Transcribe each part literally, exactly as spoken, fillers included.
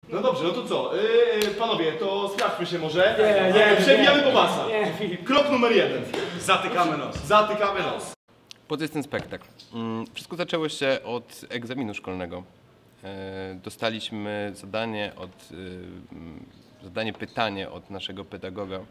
No dobrze, no to co? Yy, panowie, to sprawdźmy się może. Nie, nie, Przebijamy po masa. Nie, Filip. Krok numer jeden. Zatykamy nos. Zatykamy nos. Po co jest ten spektakl? Wszystko zaczęło się od egzaminu szkolnego. Dostaliśmy zadanie, od, zadanie pytanie od naszego pedagoga.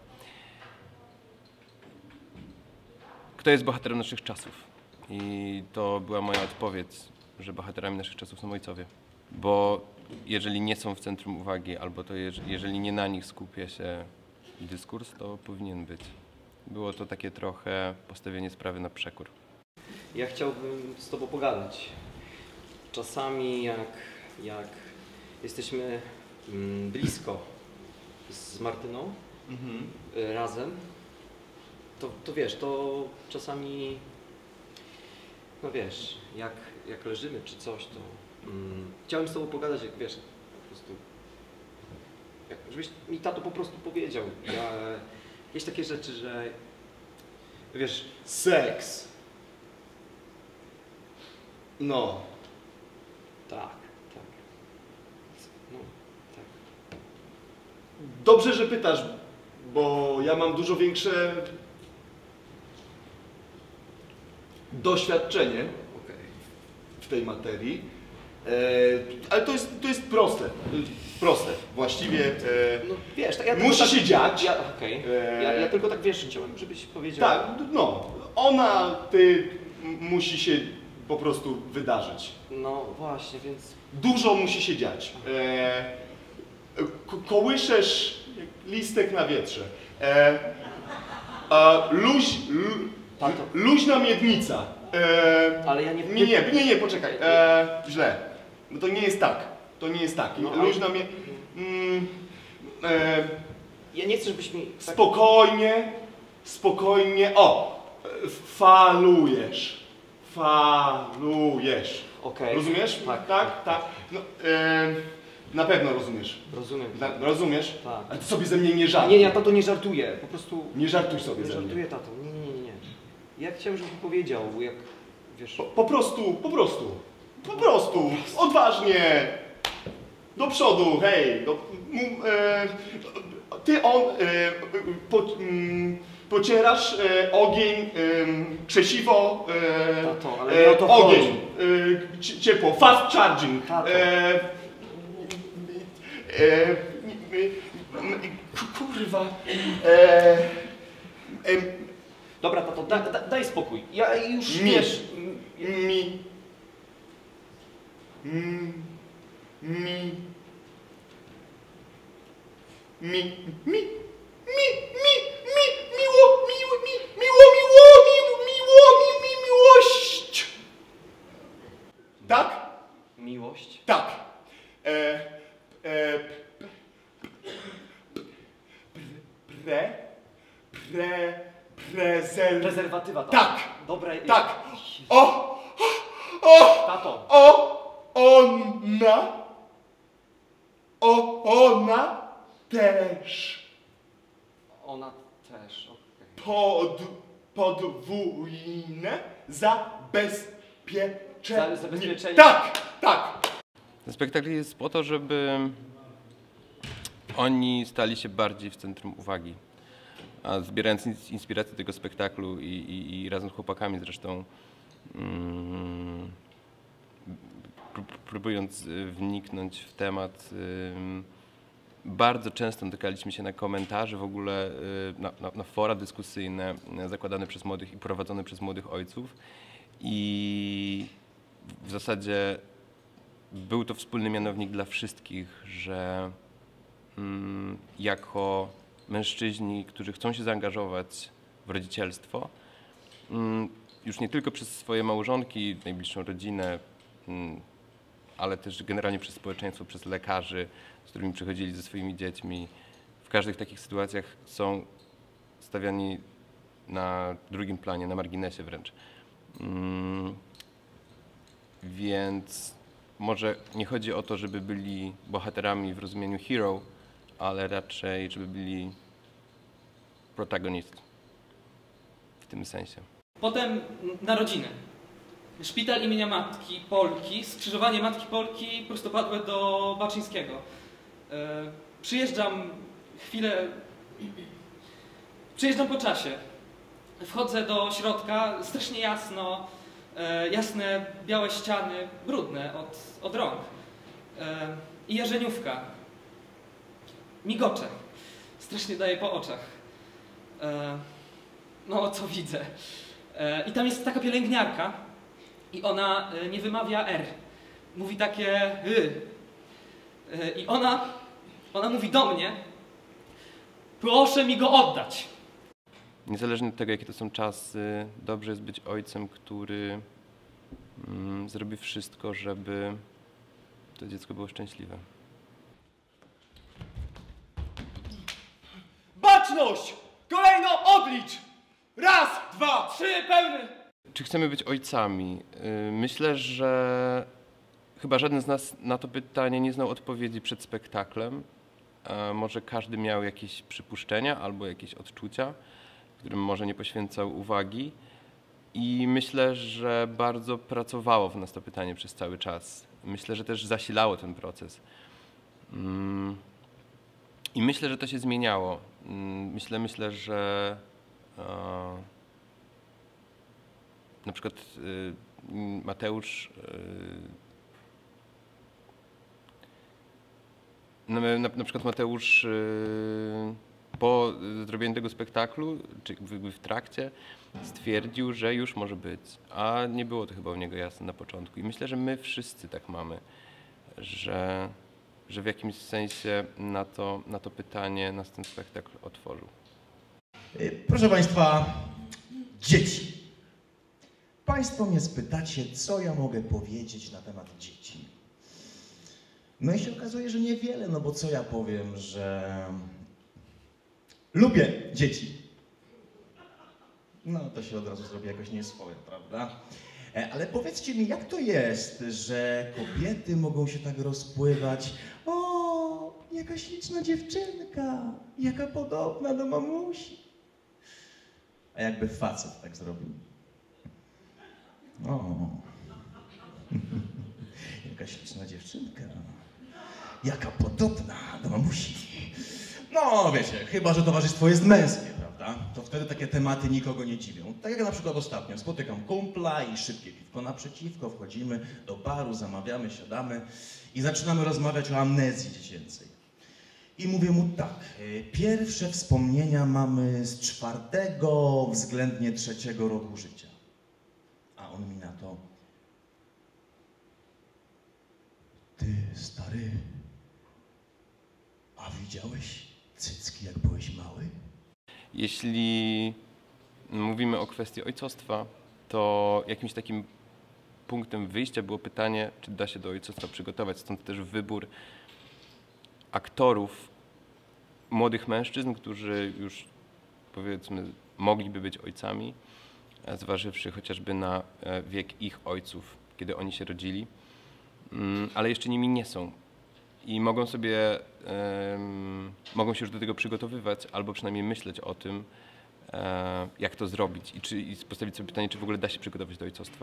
Kto jest bohaterem naszych czasów? I to była moja odpowiedź, że bohaterami naszych czasów są ojcowie. Bo jeżeli nie są w centrum uwagi, albo to jeżeli nie na nich skupia się dyskurs, to powinien być. Było to takie trochę postawienie sprawy na przekór. Ja chciałbym z Tobą pogadać. Czasami jak, jak jesteśmy mm, blisko z Martyną mhm. y, razem, to, to wiesz, to czasami, no wiesz, jak, jak leżymy czy coś, to mm, chciałem z Tobą pogadać, jak wiesz, po prostu, jak, żebyś mi tato po prostu powiedział. Ja, jakieś takie rzeczy, że wiesz, Seks. No. tak, tak. No, tak. Dobrze, że pytasz, bo ja mam dużo większe doświadczenie Okay. w tej materii. E, ale to jest, to jest proste. Proste. Właściwie e, No wiesz, tak, ja musi tak, się dziać. Ja, okay. E, ja, ja tylko tak wiesz, chciałem, żebyś powiedział. Tak, no. Ona, ty m- musi się po prostu wydarzyć. No właśnie, więc... Dużo musi się dziać. E, ko kołyszesz jak listek na wietrze. E, a luź, lu, Tato. luźna miednica. E, Ale ja nie... nie, nie, nie, nie, poczekaj. E, źle. No to nie jest tak. To nie jest tak. No, Luźna ale... mie... Mm, e, Ja nie chcę, żebyś mi... Tak... spokojnie, spokojnie. O! Falujesz. Falujesz. Okej. Rozumiesz? Tak. Tak, tak. No, e, na pewno rozumiesz. Rozumiem. Na, rozumiesz? Tak. Ale ty sobie ze mnie nie żartuj. Nie, nie, ja tato nie żartuję, po prostu... Nie żartuj sobie Nie ze mnie. żartuję, tato. Nie, nie, nie, nie. Ja chciałem, żebyś mi powiedział, jak... Wiesz... Po, po prostu, po prostu. Po prostu. Odważnie. Do przodu, hej. Do, m, e, ty on... E, po, m, pocierasz e, ogień, e, krzesiwo, e, Tato, ale nie o to ogień, chodzi. e, ci- ciepło, fast charging. Tato. E, e, kurwa. E, e, Dobra, tato, da, da, daj spokój. Ja już, mi, wiesz... mi, mi, mi, mi, mi, mi, mi, mi, miło, miło, mi, miło, miło, miło, miło, mi, mi, miłość. Tak? Miłość? Tak. E, e, pre, pre, prezer... Prezerwatywa, tato. Tak. Dobra, Tak. O, o, Tato. o, ona, o, ona też Ona też, okej. pod, podwójne zabezpieczenie. Za- zabezpieczenie. Tak, tak. Ten spektakl jest po to, żeby oni stali się bardziej w centrum uwagi. A zbierając ins- inspirację tego spektaklu i, i, i razem z chłopakami zresztą, mm, prób- próbując y, wniknąć w temat, ym, bardzo często natykaliśmy się na komentarze w ogóle, y, na, na, na fora dyskusyjne y, zakładane przez młodych i prowadzone przez młodych ojców. I w zasadzie był to wspólny mianownik dla wszystkich, że mm, jako mężczyźni, którzy chcą się zaangażować w rodzicielstwo, mm, już nie tylko przez swoje małżonki, najbliższą rodzinę, mm, ale też generalnie przez społeczeństwo, przez lekarzy, z którymi przychodzili ze swoimi dziećmi, w każdych takich sytuacjach są stawiani na drugim planie, na marginesie wręcz. Mm, więc może nie chodzi o to, żeby byli bohaterami w rozumieniu hero, ale raczej, żeby byli protagonist w tym sensie. Potem narodziny. Szpital imienia Matki Polki, skrzyżowanie Matki Polki prostopadłe do Baczyńskiego. E, przyjeżdżam chwilę... Przyjeżdżam po czasie. Wchodzę do środka, strasznie jasno, e, jasne, białe ściany, brudne od, od rąk. E, I jarzeniówka. Migocze. Strasznie daje po oczach. E, no, co widzę. E, I tam jest taka pielęgniarka i ona e, nie wymawia R. Mówi takie y. E, I ona, ona mówi do mnie: proszę mi go oddać. Niezależnie od tego, jakie to są czasy, dobrze jest być ojcem, który mm, zrobi wszystko, żeby to dziecko było szczęśliwe. Baczność! Kolejno odlicz! Raz, dwa, Trzy, pełny! Czy chcemy być ojcami? Yy, Myślę, że chyba żaden z nas na to pytanie nie znał odpowiedzi przed spektaklem. A może każdy miał jakieś przypuszczenia albo jakieś odczucia, którym może nie poświęcał uwagi. I myślę, że bardzo pracowało w nas to pytanie przez cały czas. Myślę, że też zasilało ten proces. Mm. I myślę, że to się zmieniało. Mm, Myślę, myślę, że e, na przykład y, Mateusz y, na, na, na przykład Mateusz y, po zrobieniu tego spektaklu, czy w, w trakcie, stwierdził, że już może być, a nie było to chyba u niego jasne na początku. I myślę, że my wszyscy tak mamy, że, że w jakimś sensie na to, na to pytanie nas ten spektakl otworzył. Proszę Państwa, dzieci. Państwo mnie spytacie, co ja mogę powiedzieć na temat dzieci. No i się okazuje, że niewiele, no bo co ja powiem, że lubię dzieci. No to się od razu zrobi jakoś nieswoje, prawda? Ale powiedzcie mi, jak to jest, że kobiety mogą się tak rozpływać? O, jaka śliczna dziewczynka, jaka podobna do mamusi. A jakby facet tak zrobił? O, jaka śliczna dziewczynka, jaka podobna do mamusi. No wiecie, chyba że towarzystwo jest męskie, prawda? To wtedy takie tematy nikogo nie dziwią. Tak jak na przykład ostatnio, spotykam kumpla i szybkie piwko naprzeciwko, wchodzimy do baru, zamawiamy, siadamy i zaczynamy rozmawiać o amnezji dziecięcej. I mówię mu tak, pierwsze wspomnienia mamy z czwartego, względnie trzeciego roku życia. A on mi na to: ty, stary, a widziałeś cycki, jak byłeś mały? Jeśli mówimy o kwestii ojcostwa, to jakimś takim punktem wyjścia było pytanie, czy da się do ojcostwa przygotować. Stąd też wybór aktorów, młodych mężczyzn, którzy już, powiedzmy, mogliby być ojcami, zważywszy chociażby na wiek ich ojców, kiedy oni się rodzili, ale jeszcze nimi nie są. I mogą sobie, um, mogą się już do tego przygotowywać, albo przynajmniej myśleć o tym, e, jak to zrobić i, czy, i postawić sobie pytanie, czy w ogóle da się przygotować do ojcostwa.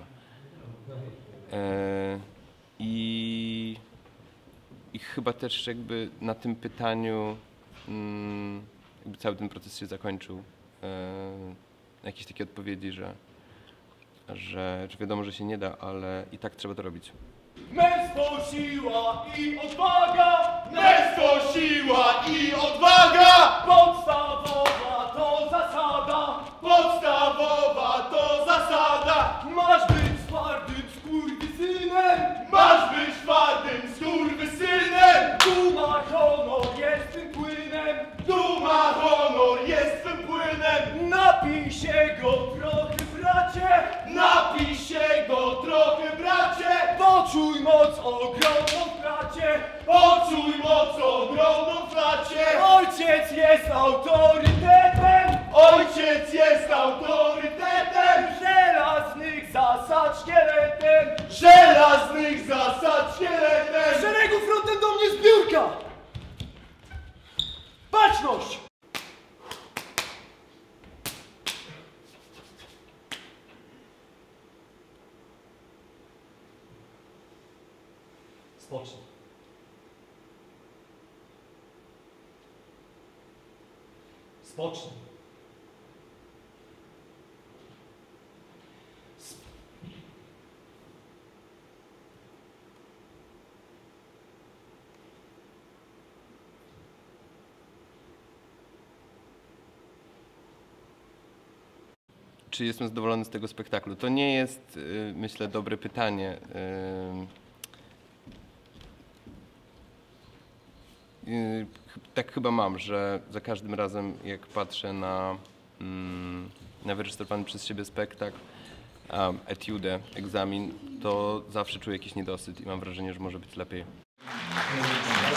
E, i, I chyba też jakby na tym pytaniu um, jakby cały ten proces się zakończył. E, jakieś takie odpowiedzi, że, że, że wiadomo, że się nie da, ale i tak trzeba to robić. Męstwo, siła i odwaga! Męstwo, siła i odwaga! Podstawowa to zasada! Podstawowa to zasada! Masz być twardym skurwysynem! Masz być twardym skurwysynem! Duma, honor jest tym płynem! Duma, honor jest tym płynem! Napij się go trochę, bracie! Napij się go trochę, bracie! Poczuj moc ogromną w bracie! Poczuj moc ogromną w bracie! Ojciec jest autorytetem! Ojciec jest autorytetem! Żelaznych zasad szkieletem! Żelaznych zasad szkieletem! Szeregu frontem do mnie zbiórka! Baczność! Spocznij. Spocznij. Czy jestem zadowolony z tego spektaklu? To nie jest, y, myślę, dobre pytanie. Y, y, tak chyba mam, że za każdym razem, jak patrzę na, mm, na wyreżyserowany przez siebie spektakl, um, etiudę, egzamin, to zawsze czuję jakiś niedosyt i mam wrażenie, że może być lepiej.